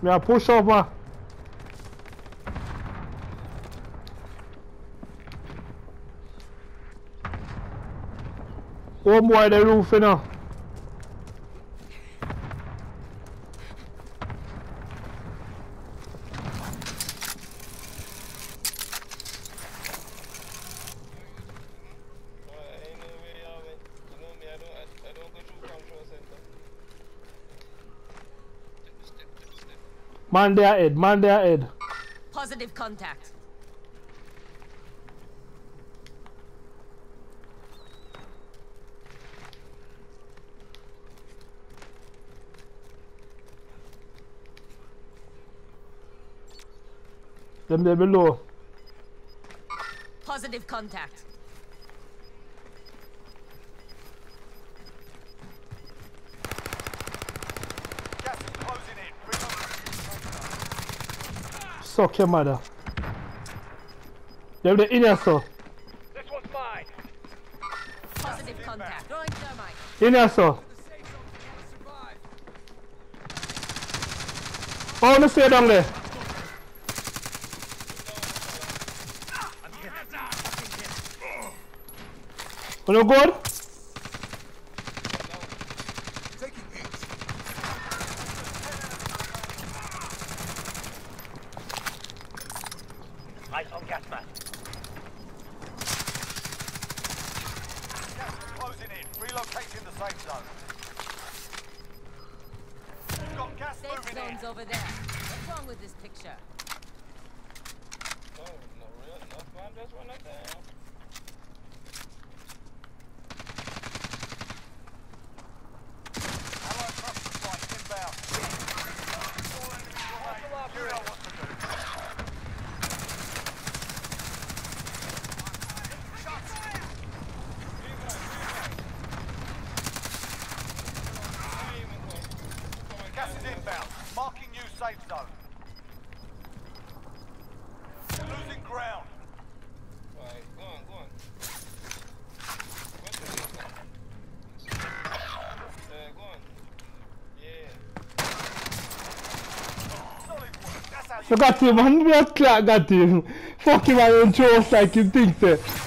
Yeah, push over. One boy the roof, you know. Man there head, man there head. Positive contact. Them there below. Positive contact. Gas is closing in. Suck your mother. Them the inner so. This one's mine. Positive contact. Throwing thermite. Inner so. Oh, no stay down there. Are you good? Eyes on gas mask. Gas is closing in. Relocating the safe zone. We've got gas Safe moving in. zone's over there. What's wrong with this picture? No, no, real, no fun, just run up there. Allied cluster strike inbound. You know what to do. Gas is inbound. Marking new safe zone. Losing ground. Alright, go on, go on. Go on. Yeah. Solid work. That's how you So got him, man. We are got him. Fuck him, I don't trust like him thinks.